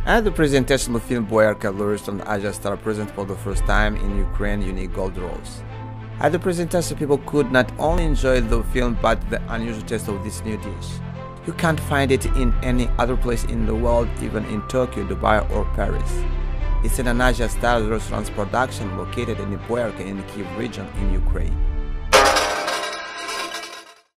At the presentation of film Boyarka laureate on Asia Star present for the first time in Ukraine unique gold rolls. At the presentation people could not only enjoy the film but the unusual taste of this new dish. You can't find it in any other place in the world, even in Tokyo, Dubai or Paris. It's an Asia Star restaurant's production located in Boyarka in the Kiev region in Ukraine.